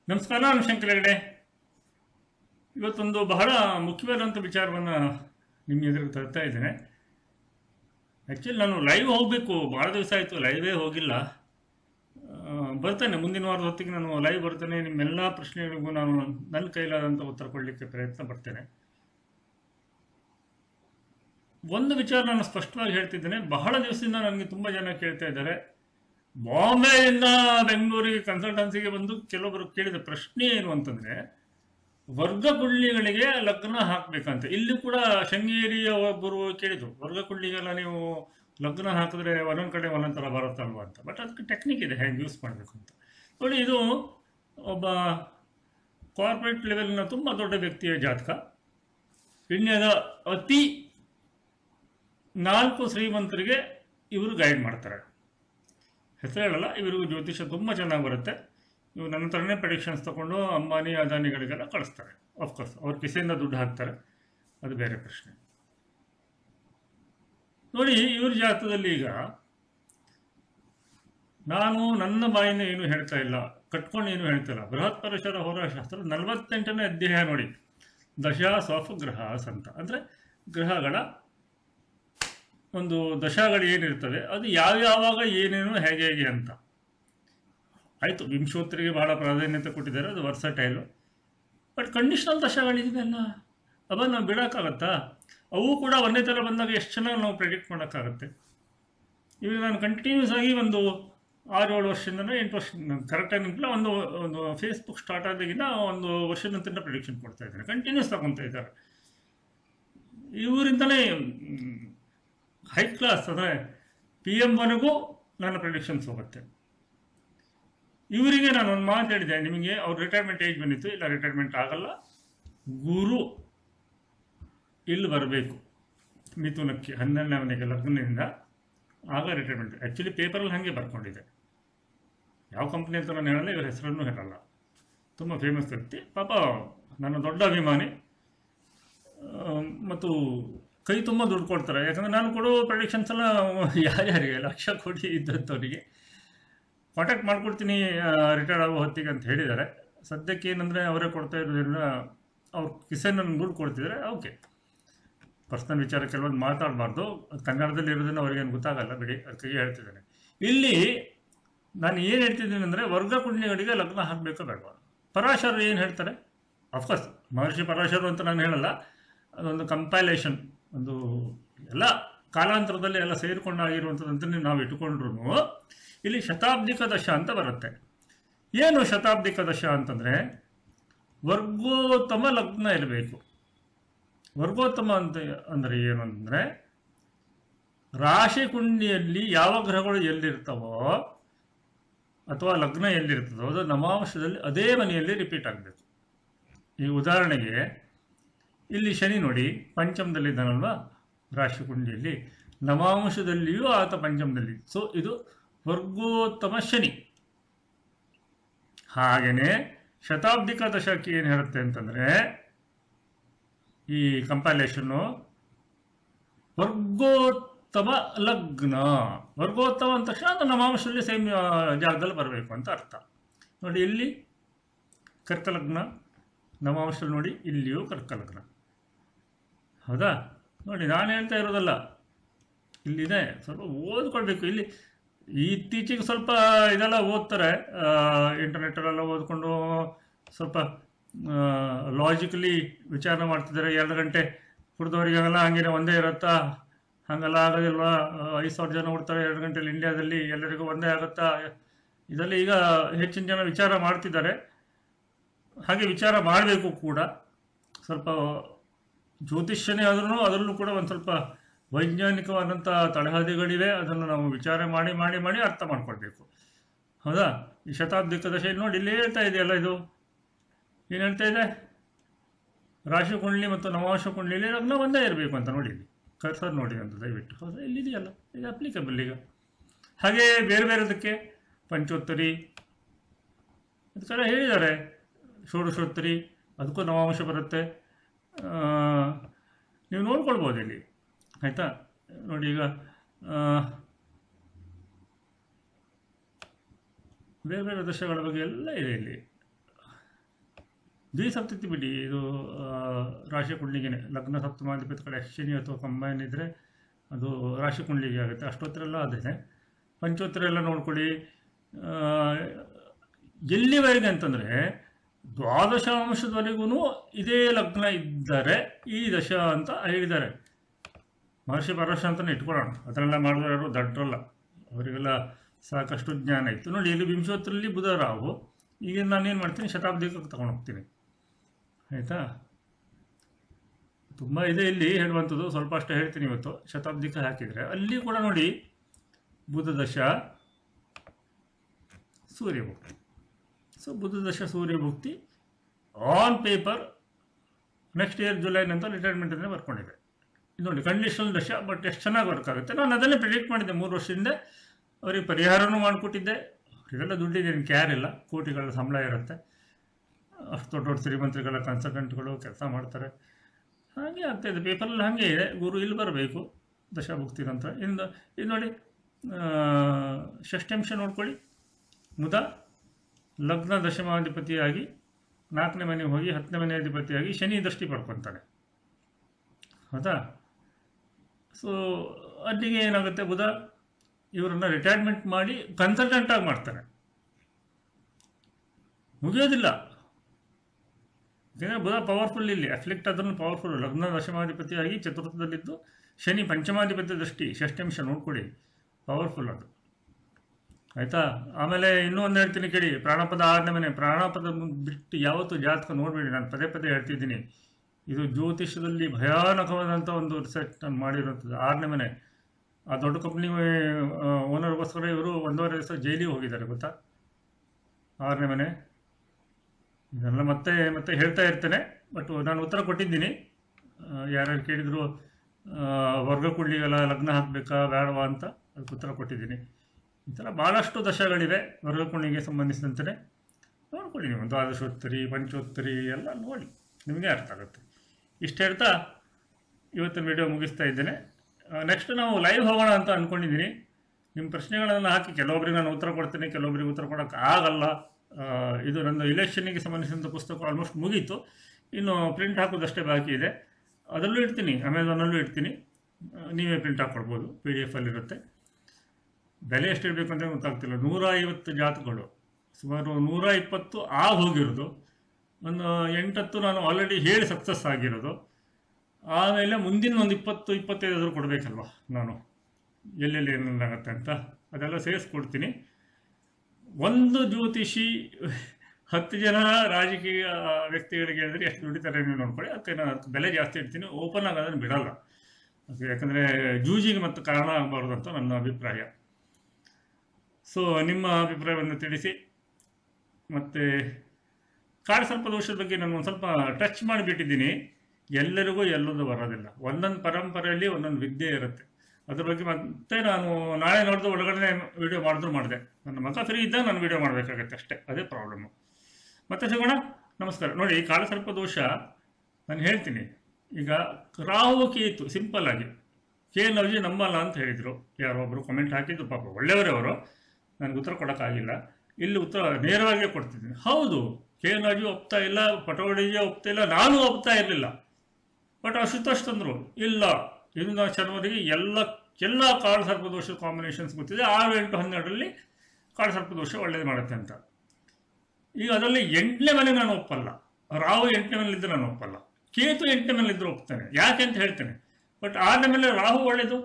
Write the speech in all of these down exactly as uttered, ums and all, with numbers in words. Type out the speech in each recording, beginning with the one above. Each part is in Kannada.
ನಮಸ್ಕಾರ ನಾನು ಶಂಕರ ಹೆಗಡೆ. ಇವತ್ತೊಂದು ಬಹಳ ಮುಖ್ಯವಾದಂಥ ವಿಚಾರವನ್ನು ನಿಮ್ಮ ಎದುರಿಗೆ ತರ್ತಾ ಇದ್ದೇನೆ. ಆ್ಯಕ್ಚುಲಿ ನಾನು ಲೈವ್ ಹೋಗಬೇಕು, ಭಾಳ ದಿವಸ ಆಯಿತು ಲೈವೇ ಹೋಗಿಲ್ಲ. ಆ, ಬರ್ತೇನೆ ಮುಂದಿನ ವಾರದ ಹೊತ್ತಿಗೆ ನಾನು ಲೈವ್ ಬರ್ತೇನೆ. ನಿಮ್ಮೆಲ್ಲ ಪ್ರಶ್ನೆಗಳಿಗೂ ನಾನು ನನ್ನ ಕೈಲಾದಂಥ ಉತ್ತರ ಕೊಡಲಿಕ್ಕೆ ಪ್ರಯತ್ನ ಪಡ್ತೇನೆ. ಒಂದು ವಿಚಾರ ನಾನು ಸ್ಪಷ್ಟವಾಗಿ ಹೇಳ್ತಿದ್ದೇನೆ. ಬಹಳ ದಿವಸದಿಂದ ನನಗೆ ತುಂಬ ಜನ ಕೇಳ್ತಾ ಇದ್ದಾರೆ. ಬಾಂಬೆಯಿಂದ ಬೆಂಗಳೂರಿಗೆ ಕನ್ಸಲ್ಟೆನ್ಸಿಗೆ ಬಂದು ಕೆಲವೊಬ್ಬರು ಕೇಳಿದ ಪ್ರಶ್ನೆ ಏನು ಅಂತಂದರೆ, ವರ್ಗ ಕುಳ್ಳಿಗಳಿಗೆ ಲಗ್ನ ಹಾಕಬೇಕಂತ. ಇಲ್ಲಿ ಕೂಡ ಶೃಂಗೇರಿಯ ಒಬ್ಬರು ಕೇಳಿದರು, ವರ್ಗ ಕುಳ್ಳಿಗೆಲ್ಲ ನೀವು ಲಗ್ನ ಹಾಕಿದ್ರೆ ಒಂದೊಂದು ಕಡೆ ಒಂದೊಂದು ಥರ ಬರುತ್ತಲ್ವ ಅಂತ. ಬಟ್ ಅದಕ್ಕೆ ಟೆಕ್ನಿಕ್ ಇದೆ ಹೇಗೆ ಯೂಸ್ ಮಾಡಬೇಕು ಅಂತ. ನೋಡಿ, ಇದು ಒಬ್ಬ ಕಾರ್ಪೊರೇಟ್ ಲೆವೆಲ್ನ ತುಂಬ ದೊಡ್ಡ ವ್ಯಕ್ತಿಯ ಜಾತಕ. ಇಂಡಿಯಾದ ಅತಿ ನಾಲ್ಕು ಶ್ರೀಮಂತರಿಗೆ ಇವರು ಗೈಡ್ ಮಾಡ್ತಾರೆ. ಹೆಸರು ಹೇಳಲ್ಲ, ಇವರಿಗೂ ಜ್ಯೋತಿಷ ತುಂಬ ಚೆನ್ನಾಗಿ ಬರುತ್ತೆ. ಇವರು ನನ್ನ ಥರನೇ ಪ್ರೆಡಿಕ್ಷನ್ಸ್ ತೊಗೊಂಡು ಅಂಬಾನಿ ಅದಾನಿಗಳಿಗೆಲ್ಲ ಕಳಿಸ್ತಾರೆ. ಆಫ್ಕೋರ್ಸ್ ಅವ್ರ ಕಿಸೆಯಿಂದ ದುಡ್ಡು ಹಾಕ್ತಾರೆ, ಅದು ಬೇರೆ ಪ್ರಶ್ನೆ. ನೋಡಿ, ಇವ್ರ ಜಾತಕದಲ್ಲಿ ಈಗ ನಾನು ನನ್ನ ಬಾಯಿಂದ ಏನು ಹೇಳ್ತಾ ಇಲ್ಲ, ಕಟ್ಕೊಂಡು ಏನು ಹೇಳ್ತಾ ಇಲ್ಲ. ಬೃಹತ್ ಪರಶರ ಹೋರಾಶಾಸ್ತ್ರ ನಲವತ್ತೆಂಟನೇ ಅಧ್ಯಾಯ ನೋಡಿ, ದಶಾಸ್ ಆಫ್ ಗ್ರಹಾಸ್ ಅಂತ. ಅಂದರೆ ಗ್ರಹಗಳ ಒಂದು ದಶಾಗಳು ಏನಿರ್ತವೆ ಅದು ಯಾವ್ಯಾವಾಗ ಏನೇನು ಹೇಗೆ ಹೇಗೆ ಅಂತ. ಆಯಿತು, ವಿಂಶೋತ್ತರಿಗೆ ಬಹಳ ಪ್ರಾಧಾನ್ಯತೆ ಕೊಟ್ಟಿದ್ದಾರೆ, ಅದು ವರ್ಸಟೈಲು. ಬಟ್ ಕಂಡೀಷನಲ್ ದಶಾಗಳಿದೆಯಲ್ಲ, ಅವ ನಾವು ಬಿಡೋಕ್ಕಾಗತ್ತಾ? ಅವು ಕೂಡ ಒಂದೇ ಥರ ಬಂದಾಗ ಎಷ್ಟು ಚೆನ್ನಾಗಿ ನಾವು ಪ್ರೆಡಿಕ್ಟ್ ಮಾಡೋಕ್ಕಾಗತ್ತೆ. ಇವಾಗ ನಾನು ಕಂಟಿನ್ಯೂಸ್ ಆಗಿ ಒಂದು ಆರು ಏಳು ವರ್ಷದಿಂದ ಎಂಟು ವರ್ಷ ಕರೆಕ್ಟಾಗಿ ನಿಂತಿಲ್ಲ, ಒಂದು ಒಂದು ಫೇಸ್ಬುಕ್ ಸ್ಟಾರ್ಟ್ ಆದಾಗಿಂದ ಒಂದು ವರ್ಷದಂತಿಂದ ಪ್ರೆಡಿಕ್ಷನ್ ಕೊಡ್ತಾ ಇದ್ದಾರೆ, ಕಂಟಿನ್ಯೂಸ್ ತಗೊತಾ ಇದ್ದಾರೆ. ಇವರಿಂದಲೇ ಹೈ ಕ್ಲಾಸ್ ಅಂದರೆ ಪಿ ಎಮ್ವರೆಗೂ ನನ್ನ ಪ್ರೆಡಿಕ್ಷನ್ಸ್ ಹೋಗುತ್ತೆ. ಇವರಿಗೆ ನಾನು ಒಂದು ಮಾತು ಹೇಳಿದೆ, ನಿಮಗೆ ಅವ್ರ ರಿಟೈರ್ಮೆಂಟ್ ಏಜ್ ಬಂದಿತ್ತು, ಇಲ್ಲ ರಿಟೈರ್ಮೆಂಟ್ ಆಗಲ್ಲ, ಗುರು ಇಲ್ಲಿ ಬರಬೇಕು ಮಿಥುನಕ್ಕೆ ಹನ್ನೆರಡನೇ ಮನೆಗೆ ಲಗ್ನದಿಂದ, ಆಗ ರಿಟೈರ್ಮೆಂಟ್. ಆ್ಯಕ್ಚುಲಿ ಪೇಪರಲ್ಲಿ ಹಾಗೆ ಬರ್ಕೊಂಡಿದೆ. ಯಾವ ಕಂಪ್ನಿ ಅಂತ ನಾನು ಹೇಳಲ್ಲ, ಇವ್ರ ಹೆಸರನ್ನು ಹೇಳಲ್ಲ. ತುಂಬ ಫೇಮಸ್ ವ್ಯಕ್ತಿ, ಪಾಪ ನನ್ನ ದೊಡ್ಡ ಅಭಿಮಾನಿ. ಮತ್ತು ಕೈ ತುಂಬ ದುಡ್ಡು ಕೊಡ್ತಾರೆ, ಯಾಕಂದರೆ ನಾನು ಕೊಡೋ ಪ್ರೆಡಿಕ್ಷನ್ಸ್ ಎಲ್ಲ ಯಾರ್ಯಾರಿಗೆ ಲಕ್ಷ ಕೋಟಿ ಇದ್ದಂಥವರಿಗೆ ಕಾಂಟ್ಯಾಕ್ಟ್ ಮಾಡಿಕೊಡ್ತೀನಿ ರಿಟೈರ್ಡ್ ಆಗೋ ಹೊತ್ತಿಗೆ ಅಂತ ಹೇಳಿದ್ದಾರೆ. ಸದ್ಯಕ್ಕೆ ಏನಂದರೆ ಅವರೇ ಕೊಡ್ತಾ ಇರೋದ್ರಿಂದ ಅವ್ರ ಕಿಸೆ ನನಗೆ ದುಡ್ಡು ಕೊಡ್ತಿದ್ದಾರೆ. ಓಕೆ, ಪರ್ಸ್ನಲ್ ವಿಚಾರ ಕೆಲವೊಂದು ಮಾತಾಡಬಾರ್ದು, ಕನ್ನಡದಲ್ಲಿ ಇರೋದನ್ನು ಅವ್ರಿಗೇನು ಗೊತ್ತಾಗಲ್ಲ, ಬಿಡಿ, ಅದಕ್ಕೆ ಹೇಳ್ತಿದ್ದೇನೆ. ಇಲ್ಲಿ ನಾನು ಏನು ಹೇಳ್ತಿದ್ದೀನಿ ಅಂದರೆ, ವರ್ಗ ಕುಂಡಲಿಗಳಿಗೆ ಲಗ್ನ ಹಾಕಬೇಕೋ ಬೇಡವಾ? ಪರಾಶರರು ಏನು ಹೇಳ್ತಾರೆ? ಅಫ್ಕೋರ್ಸ್ ಮಹರ್ಷಿ ಪರಾಶರರು ಅಂತ ನಾನು ಹೇಳಲ್ಲ, ಅದೊಂದು ಕಂಪೈಲೇಷನ್, ಒಂದು ಎಲ್ಲ ಕಾಲಾಂತರದಲ್ಲಿ ಎಲ್ಲ ಸೇರಿಕೊಂಡಾಗಿರುವಂಥದ್ದಂತ ನಾವು ಇಟ್ಕೊಂಡ್ರು ಇಲ್ಲಿ ಶತಾಬ್ದಿಕ ದಶ ಅಂತ ಬರುತ್ತೆ. ಏನು ಶತಾಬ್ದಿಕ ದಶ ಅಂತಂದರೆ, ವರ್ಗೋತ್ತಮ ಲಗ್ನ ಇರಬೇಕು. ವರ್ಗೋತ್ತಮ ಅಂತ ಅಂದರೆ ಏನು ಅಂದರೆ, ರಾಶಿ ಕುಂಡಿಯಲ್ಲಿ ಯಾವ ಗ್ರಹಗಳು ಎಲ್ಲಿರ್ತಾವೋ ಅಥವಾ ಲಗ್ನ ಎಲ್ಲಿರ್ತದೋ ಅದು ನವಾಂಶದಲ್ಲಿ ಅದೇ ಮನೆಯಲ್ಲಿ ರಿಪೀಟ್ ಆಗಬೇಕು. ಈ ಉದಾಹರಣೆಗೆ ಇಲ್ಲಿ ಶನಿ ನೋಡಿ ಪಂಚಮದಲ್ಲಿದ್ದಾನಲ್ವ ರಾಶಿ ಕುಂಡಿಯಲ್ಲಿ, ನವಾಂಶದಲ್ಲಿಯೂ ಆತ ಪಂಚಮದಲ್ಲಿ. ಸೊ ಇದು ವರ್ಗೋತ್ತಮ ಶನಿ. ಹಾಗೆಯೇ ಶತಾಬ್ದಿಕ ದಶಕ್ಕೆ ಏನು ಹೇಳುತ್ತೆ ಅಂತಂದರೆ, ಈ ಕಂಪೈಲೇಷನ್ನು ವರ್ಗೋತ್ತಮ ಲಗ್ನ, ವರ್ಗೋತ್ತಮ ಅಂದ ತಕ್ಷಣ ಅದು ನವಾಂಶದಲ್ಲಿ ಸೇಮ್ ಜಾಗದಲ್ಲಿ ಬರಬೇಕು ಅಂತ ಅರ್ಥ. ನೋಡಿ, ಇಲ್ಲಿ ಕರ್ಕಲಗ್ನ ನವಾಂಶದಲ್ಲಿ ನೋಡಿ, ಇಲ್ಲಿಯೂ ಕರ್ಕಲಗ್ನ. ಹೌದಾ? ನೋಡಿ, ನಾನು ಹೇಳ್ತಾ ಇರೋದಲ್ಲ, ಇಲ್ಲಿದೆ, ಸ್ವಲ್ಪ ಓದ್ಕೊಳ್ಬೇಕು. ಇಲ್ಲಿ ಇತ್ತೀಚೆಗೆ ಸ್ವಲ್ಪ ಇದೆಲ್ಲ ಓದ್ತಾರೆ, ಇಂಟರ್ನೆಟ್ಟಲ್ಲೆಲ್ಲ ಓದ್ಕೊಂಡು ಸ್ವಲ್ಪ ಲಾಜಿಕಲಿ ವಿಚಾರ ಮಾಡ್ತಿದ್ದಾರೆ. ಎರಡು ಗಂಟೆ ಕುಡಿದವರಿಗೆಲ್ಲ ಹಂಗೇನೆ ಒಂದೇ ಇರುತ್ತಾ? ಹಾಗೆಲ್ಲ ಆಗೋದಿಲ್ವಾ? ಐದು ಸಾವಿರ ಜನ ಹುಡ್ತಾರೆ ಎರಡು ಗಂಟೆಲಿ ಇಂಡಿಯಾದಲ್ಲಿ, ಎಲ್ಲರಿಗೂ ಒಂದೇ ಆಗುತ್ತಾ? ಇದೆಲ್ಲ ಈಗ ಹೆಚ್ಚಿನ ಜನ ವಿಚಾರ ಮಾಡ್ತಿದ್ದಾರೆ. ಹಾಗೆ ವಿಚಾರ ಮಾಡಬೇಕು ಕೂಡ. ಸ್ವಲ್ಪ ಜ್ಯೋತಿಷ್ಯನೇ ಆದ್ರೂ ಅದರಲ್ಲೂ ಕೂಡ ಒಂದು ಸ್ವಲ್ಪ ವೈಜ್ಞಾನಿಕವಾದಂಥ ತಳಹದಿಗಳಿವೆ, ಅದನ್ನು ನಾವು ವಿಚಾರ ಮಾಡಿ ಮಾಡಿ ಮಾಡಿ ಅರ್ಥ ಮಾಡ್ಕೊಳ್ಬೇಕು. ಹೌದಾ? ಈ ಶತಾಬ್ದಿಕ ದಶೆ ನೋಡಿ, ಇಲ್ಲಿ ಹೇಳ್ತಾ ಇದೆಯಲ್ಲ, ಇದು ಏನು ಹೇಳ್ತಾ ಇದೆ? ರಾಶಿ ಕುಂಡಲಿ ಮತ್ತು ನವಾಂಶ ಕುಂಡಲಿಯಲ್ಲಿ ಲಗ್ನ ಒಂದೇ ಇರಬೇಕು ಅಂತ. ನೋಡಿ, ಇಲ್ಲಿ ಕರ್ಸರ್ ನೋಡಿ ಅಂತ ದಯವಿಟ್ಟು. ಹೌದಾ? ಇಲ್ಲಿದೆಯಲ್ಲ, ಇದು ಅಪ್ಲಿಕಬಲ್ ಈಗ. ಹಾಗೆ ಬೇರೆ ಬೇರೆದಕ್ಕೆ ಪಂಚೋತ್ತರಿ ಅದಕ್ಕೆಲ್ಲ ಹೇಳಿದ್ದಾರೆ. ಷೋಡಶೋತ್ತರಿ ಅದಕ್ಕೂ ನವಾಂಶ ಬರುತ್ತೆ, ನೀವು ನೋಡ್ಕೊಳ್ಬೋದು ಇಲ್ಲಿ. ಆಯಿತಾ? ನೋಡಿ, ಈಗ ಬೇರೆ ಬೇರೆ ದಶಗಳ ಬಗ್ಗೆ ಎಲ್ಲ ಇದೆ ಇಲ್ಲಿ. ದ್ವಿಸಪ್ತತಿ ಬಿಡಿ, ಇದು ರಾಶಿ ಕುಂಡ್ಲಿಗೆನೆ. ಲಗ್ನ ಸಪ್ತಮಾಧಿಪತಿ ಕಡೆ ಶನಿ ಅಥವಾ ಕಂಬೈನ್ ಇದ್ದರೆ ಅದು ರಾಶಿ ಕುಂಡ್ಲಿಗೆ ಆಗುತ್ತೆ. ಅಷ್ಟೋತ್ತರ ಎಲ್ಲ ಅದೇ. ಪಂಚೋತ್ತರ ಎಲ್ಲ ನೋಡ್ಕೊಳ್ಳಿ. ಎಲ್ಲಿವರೆಗೆ ಅಂತಂದರೆ ದ್ವಾದಶಾಂಶದವರೆಗೂ ಇದೇ ಲಗ್ನ ಇದ್ದರೆ ಈ ದಶ ಅಂತ ಹೇಳಿದ್ದಾರೆ. ಮಹರ್ಷಿ ಪರಶ ಅಂತಲೇ ಇಟ್ಕೊಳ್ಳೋಣ. ಅದನ್ನೆಲ್ಲ ಮಾಡಿದ್ರೆ ಯಾರು ದಡ್ರಲ್ಲ, ಅವರಿಗೆಲ್ಲ ಸಾಕಷ್ಟು ಜ್ಞಾನ ಇತ್ತು. ನೋಡಿ, ಇಲ್ಲಿ ವಿಂಶೋತ್ತರಲ್ಲಿ ಬುಧ ರಾಹು. ಈಗ ನಾನೇನು ಮಾಡ್ತೀನಿ, ಶತಾಬ್ದಿಗೆ ತಗೊಂಡು ಹೋಗ್ತೀನಿ. ಆಯಿತಾ? ತುಂಬ ಇದೆ ಇಲ್ಲಿ ಹೇಳುವಂಥದ್ದು, ಸ್ವಲ್ಪ ಅಷ್ಟೇ ಹೇಳ್ತೀನಿ ಇವತ್ತು. ಶತಾಬ್ದಿಕ ಹಾಕಿದರೆ ಅಲ್ಲಿ ಕೂಡ ನೋಡಿ ಬುಧ ದಶ ಸೂರ್ಯಭುಕ್ತಿ. ಸೊ ಬುಧ ದಶ ಸೂರ್ಯಭುಕ್ತಿ on paper next year July ನಂತರ ರಿಟೈರ್ಮೆಂಟ್ ಅಂದರೆ ಬರ್ಕೊಂಡಿದೆ. ಇದು ನೋಡಿ ಕಂಡೀಷನಲ್ ದಶ, ಬಟ್ ಎಷ್ಟು ಚೆನ್ನಾಗಿ ವರ್ಕ್ ಆಗುತ್ತೆ. ನಾನು ಅದನ್ನೇ ಪ್ರಿಡಿಕ್ಟ್ ಮಾಡಿದ್ದೆ ಮೂರು ವರ್ಷದಿಂದ. ಅವ್ರಿಗೆ ಪರಿಹಾರನೂ ಮಾಡಿಕೊಟ್ಟಿದ್ದೆ. ಅವರಿಗೆಲ್ಲ ದುಡ್ಡಿದೇನು ಕ್ಯಾರ್ ಇಲ್ಲ, ಕೋಟಿಗಳ ಸಂಬಳ ಇರುತ್ತೆ. ಅಷ್ಟು ದೊಡ್ಡ ದೊಡ್ಡ ಶ್ರೀಮಂತರಿಗಳ ಕನ್ಸಲ್ಟೆಂಟ್ಗಳು ಕೆಲಸ ಮಾಡ್ತಾರೆ. ಹಾಗೆ ಆಗ್ತಾಯಿದೆ, ಪೇಪರಲ್ಲಿ ಹಾಗೆ ಇದೆ. ಗುರು ಇಲ್ಲಿ ಬರಬೇಕು ದಶಾಭುಕ್ತಿ ನಂತರ. ಇನ್ನು ಇದು ನೋಡಿ ಷಷ್ಠಾಂಶ ನೋಡ್ಕೊಳ್ಳಿ. ಮುದ ಲಗ್ನ ದಶಮಾಧಿಪತಿಯಾಗಿ ನಾಲ್ಕನೇ ಮನೆಗೆ ಹೋಗಿ ಹತ್ತನೇ ಮನೆ ಅಧಿಪತಿಯಾಗಿ ಶನಿ ದೃಷ್ಟಿ ಪಡ್ಕೊತಾನೆ. ಹೌದಾ? ಸೊ ಅಲ್ಲಿಗೆ ಏನಾಗುತ್ತೆ, ಬುಧ ಇವರನ್ನು ರಿಟೈರ್ಮೆಂಟ್ ಮಾಡಿ ಕನ್ಸಲ್ಟೆಂಟಾಗಿ ಮಾಡ್ತಾನೆ. ಮುಗಿಯೋದಿಲ್ಲ, ಯಾಕೆಂದರೆ ಬುಧ ಪವರ್ಫುಲ್ ಇಲ್ಲಿ. ಅಫ್ಲಿಕ್ಟ್ ಅದನ್ನು ಪವರ್ಫುಲ್. ಲಗ್ನ ದಶಮಾಧಿಪತಿಯಾಗಿ ಚತುರ್ಥದಲ್ಲಿದ್ದು ಶನಿ ಪಂಚಮಾಧಿಪತಿ ದೃಷ್ಟಿ ಷಷ್ಠಾಂಶ ನೋಡ್ಕೊಳ್ಳಿ, ಪವರ್ಫುಲ್ ಅದು. ಆಯಿತಾ? ಆಮೇಲೆ ಇನ್ನೂ ಒಂದು ಹೇಳ್ತೀನಿ ಕೇಳಿ, ಪ್ರಾಣಪದ ಆರನೇ ಮನೆ. ಪ್ರಾಣಪದ ಬಿಟ್ಟು ಯಾವತ್ತೂ ಜಾತಕ ನೋಡಬೇಡಿ. ನಾನು ಪದೇ ಪದೇ ಹೇಳ್ತಿದ್ದೀನಿ, ಇದು ಜ್ಯೋತಿಷದಲ್ಲಿ ಭಯಾನಕವಾದಂಥ ಒಂದು ರಿಸರ್ಚ್ ನಾನು ಮಾಡಿರೋಂಥದ್ದು. ಆರನೇ ಮನೆ, ಆ ದೊಡ್ಡ ಕಂಪ್ನಿ ಓನರ್ಗೋಸ್ಕರ ಇವರು ಒಂದೂವರೆ ದಿವಸ ಜೈಲಿಗೆ ಹೋಗಿದ್ದಾರೆ, ಗೊತ್ತಾ? ಆರನೇ ಮನೆ ಇದೆಲ್ಲ ಮತ್ತೆ ಮತ್ತೆ ಹೇಳ್ತಾ ಇರ್ತೇನೆ. ಬಟ್ ನಾನು ಉತ್ತರ ಕೊಟ್ಟಿದ್ದೀನಿ. ಯಾರ್ಯಾರು ಕೇಳಿದ್ರು ವರ್ಗ ಕುಂಡ್ಲಿಗೆಲ್ಲ ಲಗ್ನ ಹಾಕಬೇಕಾ ಬೇಡವಾ ಅಂತ, ಅದಕ್ಕೆ ಉತ್ತರ ಕೊಟ್ಟಿದ್ದೀನಿ. ಈ ಥರ ಭಾಳಷ್ಟು ದಶಗಳಿವೆ ವರ್ಗ ಕುಂಡ್ಲಿಗೆ ಸಂಬಂಧಿಸಿದಂತೆ. ನೋಡ್ಕೊಳ್ಳಿ ನೀವು, ದ್ವಾದಶೋತ್ತರಿ ಪಂಚೋತ್ತರಿ ಎಲ್ಲ ನೋಡಿ, ನಿಮಗೆ ಅರ್ಥ ಆಗುತ್ತೆ. ಇಷ್ಟು ಹೇಳ್ತಾ ಇವತ್ತಿನ ವಿಡಿಯೋ ಮುಗಿಸ್ತಾ ಇದ್ದೇನೆ. ನೆಕ್ಸ್ಟ್ ನಾವು ಲೈವ್ ಹೋಗೋಣ ಅಂತ ಅಂದ್ಕೊಂಡಿದ್ದೀನಿ. ನಿಮ್ಮ ಪ್ರಶ್ನೆಗಳನ್ನು ಹಾಕಿ, ಕೆಲವೊಬ್ಬರಿಗೆ ನಾನು ಉತ್ತರ ಕೊಡ್ತೀನಿ, ಕೆಲವೊಬ್ಬರಿಗೆ ಉತ್ತರ ಕೊಡೋಕ್ಕೆ ಆಗಲ್ಲ. ಇದು ನನ್ನ ಇಲೆಕ್ಷನ್ನಿಗೆ ಸಂಬಂಧಿಸಿದಂಥ ಪುಸ್ತಕ ಆಲ್ಮೋಸ್ಟ್ ಮುಗೀತು. ಇನ್ನು ಪ್ರಿಂಟ್ ಹಾಕೋದಷ್ಟೇ ಬಾಕಿ ಇದೆ. ಅದರಲ್ಲೂ ಇಡ್ತೀನಿ, ಅಮೆಝಾನಲ್ಲೂ ಇಡ್ತೀನಿ. ನೀವೇ ಪ್ರಿಂಟ್ ಹಾಕ್ಕೊಡ್ಬೋದು, ಪಿ ಡಿ ಎಫಲ್ಲಿರುತ್ತೆ. ಬೆಲೆ ಎಷ್ಟು ಇರಬೇಕು ಅಂತ ಗೊತ್ತಾಗ್ತಿಲ್ಲ. ನೂರ ಐವತ್ತು ಜಾತಕಗಳು, ಸುಮಾರು ನೂರ ಇಪ್ಪತ್ತು ಆ ಹೋಗಿರೋದು, ಒಂದು ಎಂಟತ್ತು ನಾನು ಆಲ್ರೆಡಿ ಹೇಳಿ ಸಕ್ಸಸ್ ಆಗಿರೋದು. ಆಮೇಲೆ ಮುಂದಿನ ಒಂದು ಇಪ್ಪತ್ತು ಇಪ್ಪತ್ತೈದಾದರೂ ಕೊಡಬೇಕಲ್ವ ನಾನು, ಎಲ್ಲೆಲ್ಲಿ ಏನೇನಾಗತ್ತೆ ಅಂತ ಅದೆಲ್ಲ ಸೇರಿಸ್ಕೊಡ್ತೀನಿ. ಒಂದು ಜ್ಯೋತಿಷಿ ಹತ್ತು ಜನ ರಾಜಕೀಯ ವ್ಯಕ್ತಿಗಳಿಗೆ ಹೇಳಿದ್ರೆ ಎಷ್ಟು ದುಡಿತಾರೆ ನೀವು ನೋಡ್ಕೊಳ್ಳಿ. ಅದಕ್ಕೆ ನಾನು ಅದಕ್ಕೆ ಬೆಲೆ ಜಾಸ್ತಿ ಇಡ್ತೀನಿ, ಓಪನ್ ಆಗಿ ಅದನ್ನು ಬಿಡಲ್ಲ. ಅದು ಯಾಕಂದರೆ ಜೂಜಿಗೆ ಮತ್ತು ಕಾರಣ ಆಗಬಾರ್ದು ಅಂತ ನನ್ನ ಅಭಿಪ್ರಾಯ. ಸೊ ನಿಮ್ಮ ಅಭಿಪ್ರಾಯವನ್ನು ತಿಳಿಸಿ. ಮತ್ತು ಕಾಳಸರ್ಪ ದೋಷದ ಬಗ್ಗೆ ನಾನು ಒಂದು ಸ್ವಲ್ಪ ಟಚ್ ಮಾಡಿಬಿಟ್ಟಿದ್ದೀನಿ. ಎಲ್ಲರಿಗೂ ಎಲ್ಲದೂ ಬರೋದಿಲ್ಲ. ಒಂದೊಂದು ಪರಂಪರೆಯಲ್ಲಿ ಒಂದೊಂದು ವಿದ್ಯೆ ಇರುತ್ತೆ. ಅದ್ರ ಬಗ್ಗೆ ಮತ್ತೆ ನಾನು ನಾಳೆ ನೋಡಿದ ಒಳಗಡೆ ವಿಡಿಯೋ ಮಾಡಿದ್ರು ಮಾಡಿದೆ. ನನ್ನ ಮಗ ಫ್ರೀ ಇದ್ದಾಗ ನಾನು ವಿಡಿಯೋ ಮಾಡಬೇಕಾಗತ್ತೆ ಅಷ್ಟೇ, ಅದೇ ಪ್ರಾಬ್ಲಮ್ಮು. ಮತ್ತೆ ಸಿಗೋಣ, ನಮಸ್ಕಾರ. ನೋಡಿ, ಕಾಳಸರ್ಪ ದೋಷ ನಾನು ಹೇಳ್ತೀನಿ. ಈಗ ರಾಹು ಕೇತು ಸಿಂಪಲ್ ಆಗಿ ಕೆ ನವಜಿ ನಂಬಲ್ಲ ಅಂತ ಹೇಳಿದರು ಯಾರೋ ಒಬ್ಬರು ಕಮೆಂಟ್ ಹಾಕಿದ್ದು. ಪಾಪ ಒಳ್ಳೆಯವರೇ ಅವರು, ನನಗೆ ಉತ್ತರ ಕೊಡೋಕ್ಕಾಗಿಲ್ಲ. ಇಲ್ಲಿ ಉತ್ತರ ನೇರವಾಗಿಯೇ ಕೊಡ್ತಿದ್ದೀನಿ. ಹೌದು, ಕೆ ನವಜಿ ಒಪ್ತಾ ಇಲ್ಲ, ಪಟೋಡಿಜಿ ಒಪ್ತಾ ಇಲ್ಲ, ನಾನು ಒಪ್ತಾ ಇರಲಿಲ್ಲ. ಬಟ್ ಅಶುತೋಷ್ ತಂದರು ಇಲ್ಲ, ಇದನ್ನ ಶನಿವಾರಿಗೆ ಎಲ್ಲ ಎಲ್ಲ ಕಾಳಸರ್ಪದೋಷ ಕಾಂಬಿನೇಷನ್ಸ್ ಗೊತ್ತಿದೆ. ಆರು ಎಂಟು ಹನ್ನೆರಡರಲ್ಲಿ ಕಾಳಸರ್ಪದೋಷ ಒಳ್ಳೇದು ಮಾಡುತ್ತೆ ಅಂತ. ಈಗ ಅದರಲ್ಲಿ ಎಂಟನೇ ಮನೆ ನಾನು ಒಪ್ಪಲ್ಲ. ರಾಹು ಎಂಟನೇ ಮನೇಲಿದ್ದರೆ ನಾನು ಒಪ್ಪಲ್ಲ. ಕೇತು ಎಂಟನೇ ಮನೇಲಿದ್ದರೆ ಒಪ್ತಾನೆ. ಯಾಕೆ ಅಂತ ಹೇಳ್ತೇನೆ. ಬಟ್ ಆರನೇ ಮೇಲೆ ರಾಹು ಒಳ್ಳೆಯದು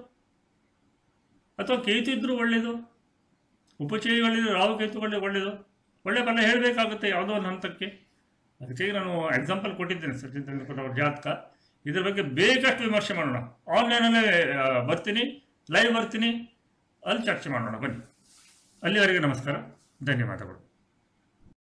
ಅಥವಾ ಕೇತು ಇದ್ದರೂ ಒಳ್ಳೆಯದು, ಉಪಚಯ ಒಳ್ಳೆಯದು, ರಾಹು ಕೇತುಗಳೇ ಒಳ್ಳೆಯದು. ಒಳ್ಳೆ ಬಲ ಹೇಳಬೇಕಾಗುತ್ತೆ ಯಾವುದೋ ಒಂದು ಹಂತಕ್ಕೆ. ಅದಕ್ಕೆ ನಾನು ಎಕ್ಸಾಂಪಲ್ ಕೊಟ್ಟಿದ್ದೇನೆ, ಸಚಿನ್ ತೆಂಡೂಲ್ಕರ್ ಅವ್ರ ಜಾತಕ. ಇದ್ರ ಬಗ್ಗೆ ಬೇಕಷ್ಟು ವಿಮರ್ಶೆ ಮಾಡೋಣ. ಆನ್ಲೈನಲ್ಲೇ ಬರ್ತೀನಿ, ಲೈವ್ ಬರ್ತೀನಿ, ಅಲ್ಲಿ ಚರ್ಚೆ ಮಾಡೋಣ ಬನ್ನಿ. ಅಲ್ಲಿವರೆಗೆ ನಮಸ್ಕಾರ, ಧನ್ಯವಾದಗಳು.